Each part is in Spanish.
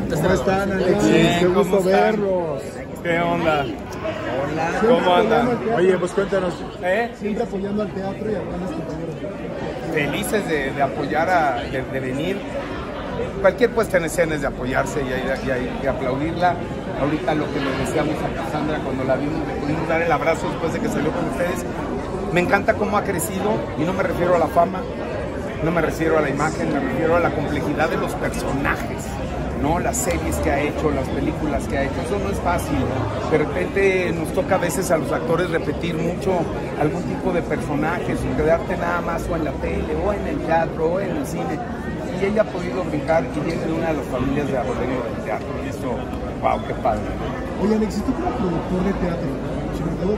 ¿Cómo están, Alexis? Bien, Qué gusto ¿cómo están? verlos. ¿Qué onda? Hola. ¿Cómo andan? Oye, pues cuéntanos. Siempre apoyando al teatro y a grandes compañeros. Felices de apoyar, de venir. Cualquier puesta en escena es de apoyarse y aplaudirla. Ahorita lo que le decíamos a Cassandra cuando la vimos, le pudimos dar el abrazo después de que salió con ustedes. Me encanta cómo ha crecido y no me refiero a la fama, no me refiero a la imagen, me refiero a la complejidad de los personajes, ¿no? Las series que ha hecho, las películas que ha hecho, eso no es fácil. De repente nos toca a veces a los actores repetir mucho algún tipo de personajes o quedarte nada más o en la tele o en el teatro o en el cine. Y ella ha podido brincar y viene de una de las familias de abolengo del teatro. Y esto, wow, qué padre. Oye, Alexis, tú como productor de teatro, sobre todo,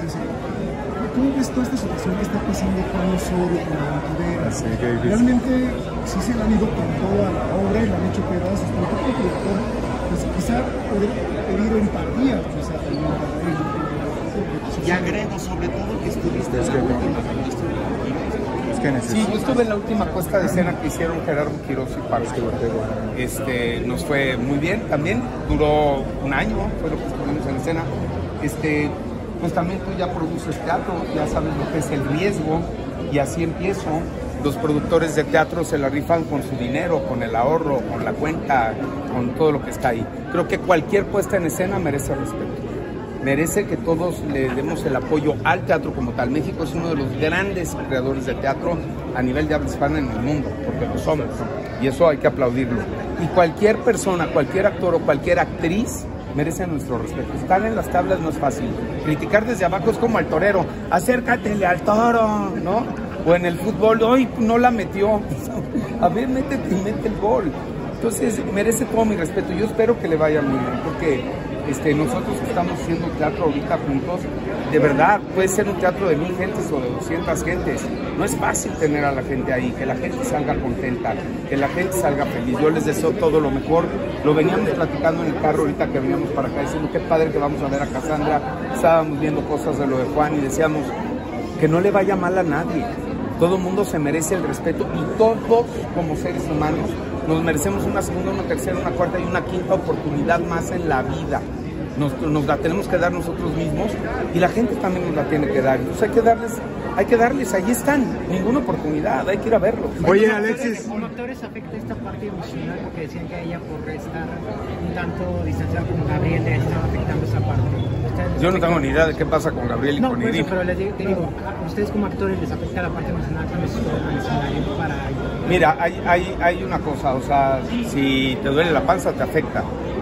¿cómo ves toda esta situación que está pasando con Osorio, con Aventurera? Sí, qué difícil. Realmente sí se le han ido con toda la obra y le han hecho pedazos, pero tú como productor, pues quizá poder pedir empatía, quizá también para ellos. Y agrego sobre todo que estuviste en la última película. Sí, yo estuve en la última puesta de escena que hicieron Gerardo Quiroz y Pablo Ortega. Nos fue muy bien, también duró un año, fue lo que estuvimos en escena. Pues también tú ya produces teatro, ya sabes lo que es el riesgo, y así empiezo. Los productores de teatro se la rifan con su dinero, con el ahorro, con la cuenta, con todo lo que está ahí. Creo que cualquier puesta en escena merece respeto. Merece que todos le demos el apoyo al teatro como tal. México es uno de los grandes creadores de teatro a nivel de habla hispana en el mundo, porque lo somos, y eso hay que aplaudirlo. Y cualquier persona, cualquier actor o cualquier actriz merece nuestro respeto. Estar en las tablas no es fácil. Criticar desde abajo es como al torero. Acércatele al toro, ¿no? O en el fútbol, hoy no la metió. A ver, métete y mete el gol. Entonces, merece todo mi respeto. Yo espero que le vaya muy bien, porque nosotros estamos haciendo teatro ahorita juntos. De verdad, puede ser un teatro de 1000 gentes o de 200 gentes. No es fácil tener a la gente ahí, que la gente salga contenta, que la gente salga feliz. Yo les deseo todo lo mejor. Lo veníamos platicando en el carro ahorita que veníamos para acá, diciendo qué padre que vamos a ver a Cassandra. Estábamos viendo cosas de lo de Juan y decíamos que no le vaya mal a nadie. Todo el mundo se merece el respeto y todos como seres humanos nos merecemos una segunda, una tercera, una cuarta y una quinta oportunidad más en la vida. Nos la tenemos que dar nosotros mismos y la gente también nos la tiene que dar. Entonces hay que darles, ahí están, ninguna oportunidad, hay que ir a verlo. Oye, Alexis. ¿Como actores afecta esta parte emocional? Porque decían que ella por estar un tanto distanciada con Gabriel le estaba afectando esa parte. Yo no tengo ni idea de qué pasa con Gabriel y no, con por eso, Irina. pero les digo, ¿a ustedes como actores les afecta la parte emocional cuando se suben al escenario para...? Mira, hay una cosa, o sea, si te duele la panza te afecta.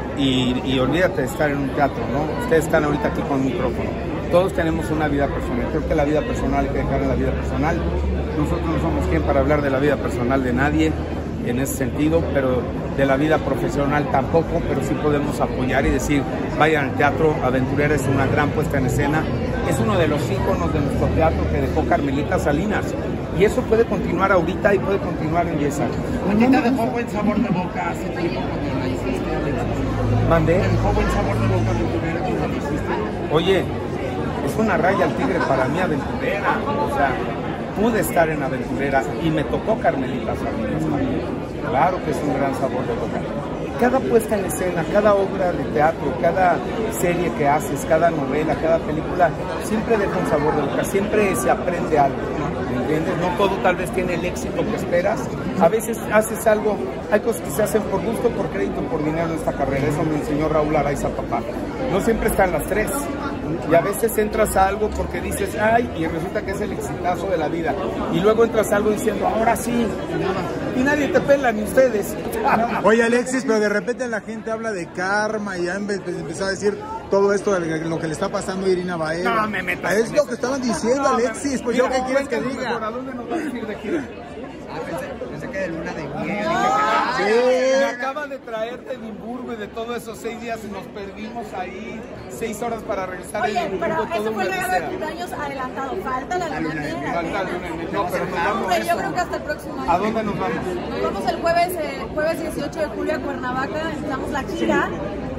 Y olvídate de estar en un teatro, ¿no? Ustedes están ahorita aquí con un micrófono. Todos tenemos una vida personal. Creo que la vida personal hay que dejar en la vida personal. Nosotros no somos quien para hablar de la vida personal de nadie en ese sentido, pero de la vida profesional tampoco, pero sí podemos apoyar y decir, vayan al teatro. Aventurera es una gran puesta en escena. Es uno de los íconos de nuestro teatro que dejó Carmelita Salinas. Y eso puede continuar ahorita y puede continuar en 10 años. ¿A ti te dejó buen sabor de boca hace tiempo cuando la hiciste, Alexis? ¿Mandé? ¿Te dejó buen sabor de boca Aventurera cuando la hiciste? Oye, es una raya al tigre para mí Aventurera. O sea, pude estar en Aventurera y me tocó Carmelita Salinas también. Claro que es un gran sabor de boca. Cada puesta en escena, cada obra de teatro, cada serie que haces, cada novela, cada película, siempre deja un sabor de boca, siempre se aprende algo, ¿me entiendes? No todo tal vez tiene el éxito que esperas. A veces haces algo, hay cosas que se hacen por gusto, por crédito, por dinero en esta carrera. Eso me enseñó Raúl Araiza, papá. No siempre están las tres. Y a veces entras a algo porque dices, ay, y resulta que es el exitazo de la vida. Y luego entras a algo diciendo, ahora sí. Y nadie te pela, ni ustedes. Oye, Alexis, pero de repente la gente habla de karma y ya empezó a decir todo esto de lo que le está pasando a Irina Baeva. No me metas Es en lo eso. que estaban diciendo, Alexis. Pues yo qué quieres que diga. ¿A dónde nos vas a ir de gira? Pensé que de luna de miel. Sí. Me acaba de traer de Edimburgo y de todos esos 6 días y nos perdimos ahí 6 horas para regresar. Oye, pero todo ese fue el regalo de odisea. cumpleaños adelantado. Falta la luna de miel. Falta la luna de miel. No, pero nos vamos. Hombre, yo creo que hasta el próximo año. ¿A dónde nos vamos? Nos vamos el jueves 18 de julio a Cuernavaca. Empezamos la gira.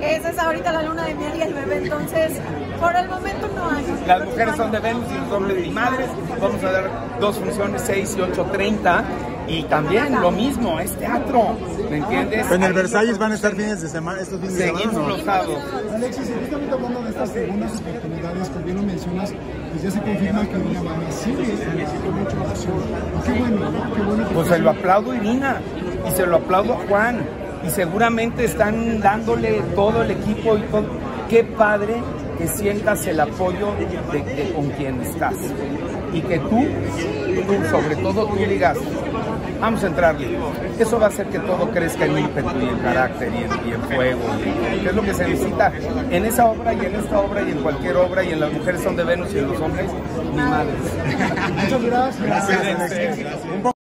Esa es ahorita la luna de miel y el bebé, entonces por el momento no hay. Las mujeres son de Venus y los hombres de Madres. Vamos a dar 2 funciones, 6 y 8:30. Y también lo mismo, es teatro, ¿me entiendes? En el Versalles van a estar estos fines de semana. Seguimos los sábados. Alexis, y justamente hablando de estas segundas oportunidades, como bien lo mencionas, pues ya se confirma que Irina Baeva sigue con mucha emoción. Qué bueno, ¿no? Qué bueno que Pues se lo aplaudo a Irina y se lo aplaudo a Juan. Y seguramente están dándole todo el equipo y todo. Qué padre que sientas el apoyo de con quien estás. Y que tú, sobre todo tú digas, vamos a entrarle. Eso va a hacer que todo crezca en ímpetu y en carácter y en fuego. Que es lo que se necesita en esa obra y en esta obra y en cualquier obra. Y en las mujeres son de Venus y en los hombres, ni madres. muchas gracias. Gracias.